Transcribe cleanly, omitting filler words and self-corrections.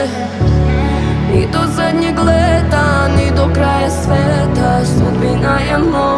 Ni do zadnjeg leta, ni do kraja sveta, sudbina je moja.